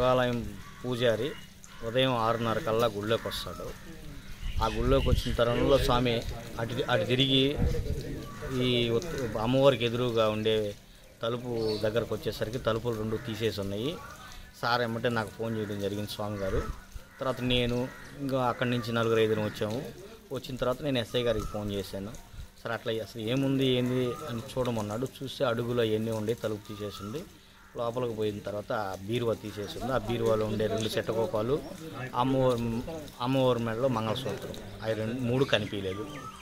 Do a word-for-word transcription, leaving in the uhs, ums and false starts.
శివాలయం పూజారి ఉదయం ఆరున్నర కల్లా గుళ్ళోకి వస్తాడు. ఆ గుళ్ళోకి వచ్చిన తరుణంలో స్వామి అటు అటు తిరిగి ఈ అమ్మవారికి ఎదురుగా ఉండే తలుపు దగ్గరకు వచ్చేసరికి తలుపులు రెండు తీసేసి ఉన్నాయి. సార్ ఏమంటే నాకు ఫోన్ చేయడం జరిగింది స్వామి గారు. తర్వాత నేను ఇంకా అక్కడి నుంచి నలుగురు ఐదుగురు వచ్చాము. వచ్చిన తర్వాత నేను ఎస్ఐ గారికి ఫోన్ చేశాను. సార్ అట్లా అసలు ఏముంది ఏంది అని చూడమన్నాడు. చూస్తే అడుగులో అవన్నీ ఉండి తలుపు తీసేసింది. లోపలికి పోయిన తర్వాత ఆ బీరువా తీసేసింది. ఆ బీరువాలో ఉండే రెండు చెట్టకోపాలు, అమ్మవారి అమ్మవారి మెడలో మంగళసూత్రం, అవి రెండు మూడు కనిపించలేదు.